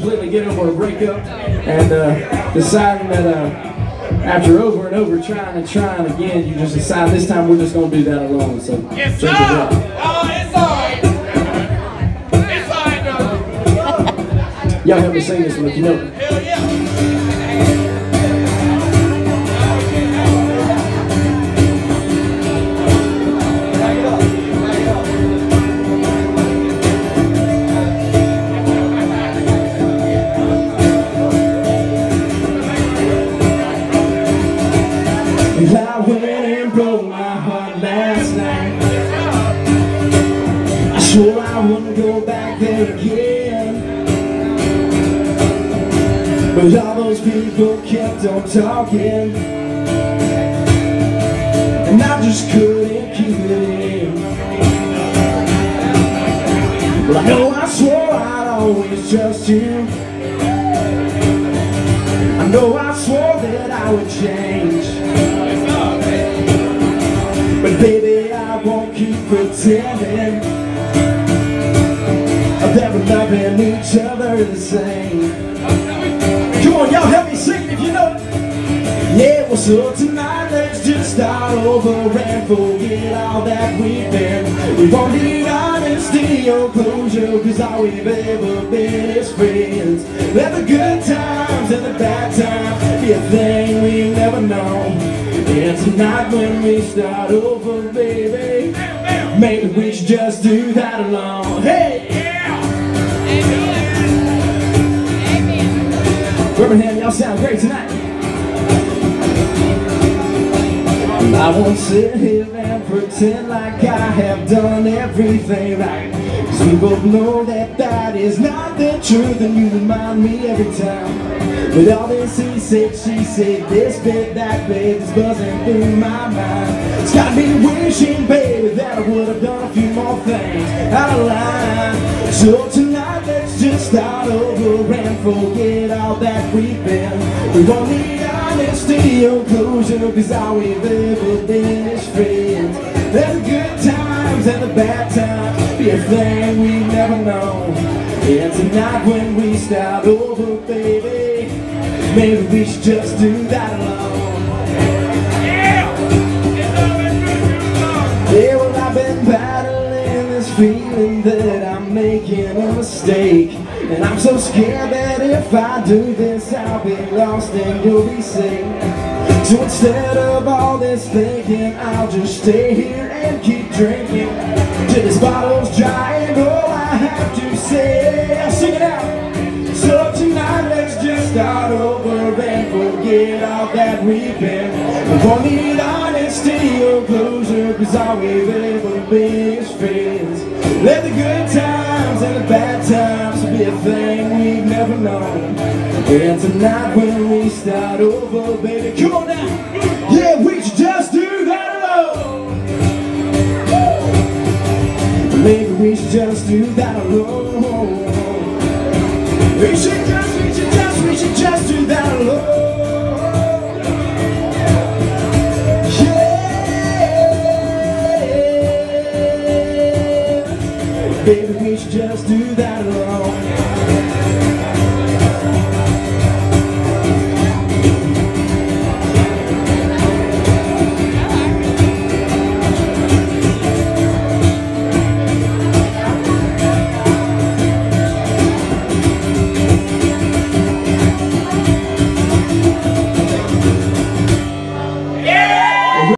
completely get over a breakup and deciding that after over and over trying again, you just decide this time we're just going to do that alone. So, yes, sir! Oh, it's alright! It's alright, brother! Y'all help me sing this one if you know it. Hell yeah! I went and broke my heart last night. I swore I wouldn't go back there again, but all those people kept on talking, and I just couldn't keep it in. Well, I know I swore I'd always trust you. I know I swore that I would change, but baby, I won't keep pretending that we're loving each other the same. Come on, y'all help me sing if you know it. Yeah, well, so tonight let's just start over and forget all that we've been. We won't need honesty or closure, cause all we've ever been is friends. Let the good times and the bad times be a thing we've never known. And tonight when we start over, baby, maybe we should just do that alone. Hey! Yeah! Birmingham, y'all sound great tonight. I won't sit here and pretend like I have done everything right, cause we both know that that is not the truth, and you remind me every time. With all this he said, she said, this bit, that bit is buzzing through my mind. It's got me wishing, baby, that I would have done a few more things out of line. So tonight let's just start over and forget all that we've been. We won't need honesty or closure, cause all we've ever been is friends. Let the good times and the bad times be a thing we've never known. And tonight when we start over, baby, maybe we should just do that alone. Yeah! Yeah, well, I've been battling this feeling that I'm making a mistake, and I'm so scared that if I do this I'll be lost and you'll be safe. So instead of all this thinking, I'll just stay here and keep drinking till this bottle's dry and all I have to say, I'll sing it out. So tonight let's just start over and forget all that we've been. We won't need honesty or closure, cause all we've ever been is friends. Let the good times and the bad times be a thing we've never known. And tonight when we start over, baby, come on now, yeah, we should just do that alone. Maybe we should just do that alone. We should just do that alone. Yeah, baby, we should just